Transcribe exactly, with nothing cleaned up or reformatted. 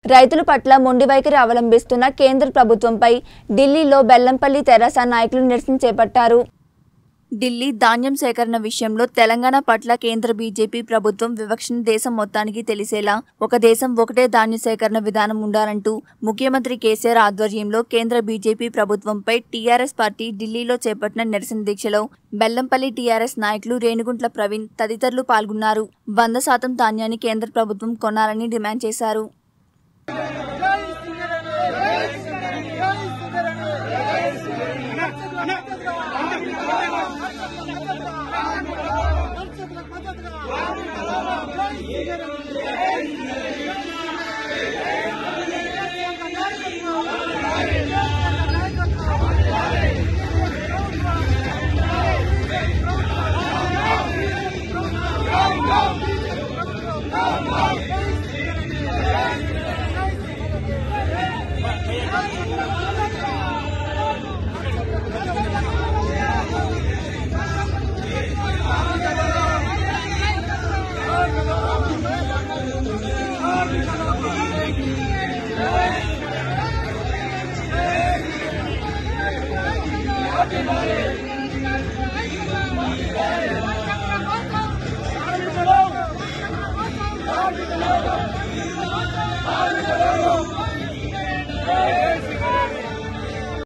రైతుల పట్ల మొండి వైఖరి అవలంబిస్తున్న కేంద్ర ప్రభుత్వంపై ఢిల్లీలో బెల్లంపల్లి తెరాస నాయకులు నిరసన చేపట్టారు. ఢిల్లీ ధాన్యం సేకరణ విషయంలో తెలంగాణ పట్ల కేంద్ర బీజేపీ ప్రభుత్వం వివక్షను దేశం మొత్తానికి తెలిసేలా ఒక దేశం ఒకటే ధాన్య సేకరణ విధానం ఉండాలంటూ ముఖ్యమంత్రి కేసీఆర్ ఆధ్వర్యంలో కేంద్ర బీజేపీ ప్రభుత్వంపై టీఆర్ఎస్ పార్టీ ఢిల్లీలో చేపట్టిన నిరసన దీక్షలో బెల్లంపల్లి టీఆర్ఎస్ నాయకులు రేణుగుంట్ల ప్రవీణ్ తదితరులు పాల్గొన్నారు. వంద శాతం ధాన్యాన్ని కేంద్ర ప్రభుత్వం కొనాలని డిమాండ్ చేశారు. Hey!